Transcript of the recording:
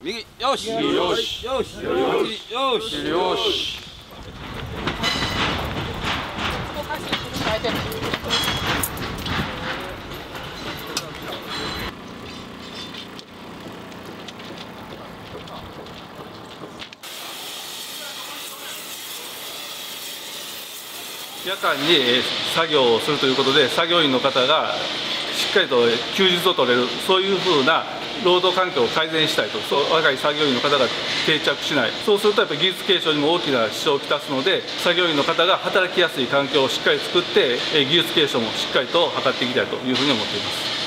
右よしよしよしよしよし。夜間に作業をするということで、作業員の方がしっかりと休日を取れる、そういうふうな労働環境を改善したいと、若い作業員の方が定着しない、そうするとやっぱり技術継承にも大きな支障をきたすので、作業員の方が働きやすい環境をしっかり作って、技術継承もしっかりと図っていきたいというふうに思っています。